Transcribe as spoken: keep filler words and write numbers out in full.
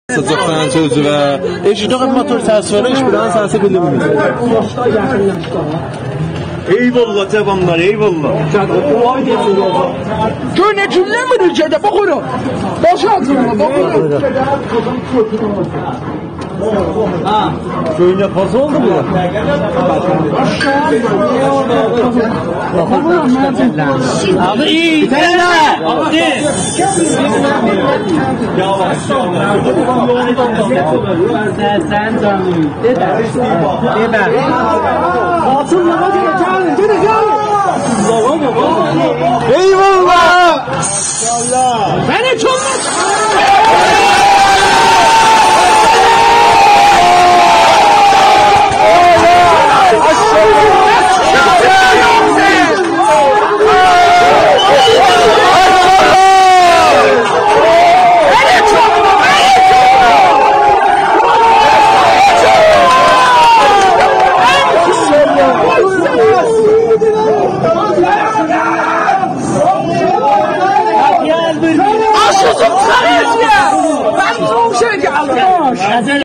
Sıcaqdan sözü və eşitək motor səsi var, heç bir an səsi bilinmir. Eyvallah cavanlar, eyvallah. Gör ne cümlemir ülkede, bakıyorum. Başı atılma, bakıyorum. Köyüne fazla oldu mu? Abi iyi, gidelim ha. Abi. Sen canım. Dede. Dede. Atılma, hadi gelin, dede gelin. Eyvallah! Beni çok Aşkım, sen ya! Ben bu şey geldim.